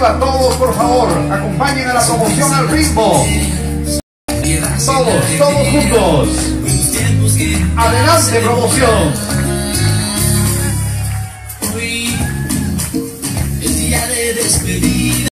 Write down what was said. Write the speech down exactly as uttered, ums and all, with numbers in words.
arriba, todos por favor, acompañen a la promoción al ritmo. Todos, todos juntos. Adelante, promoción. Hoy, el día de despedir.